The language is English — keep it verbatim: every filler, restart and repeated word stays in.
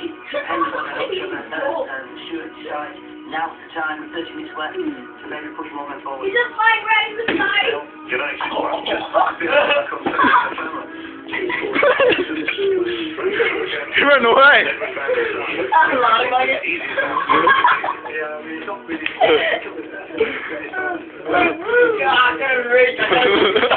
Depends on how much of a um, Stuart decides. Now's the time, with thirty minutes left, to maybe push one man forward. He's a fight right in the side! Good night, well, just back on September. He ran away! I'm lying like it. Yeah, I mean, it's not really... God, I can't reach.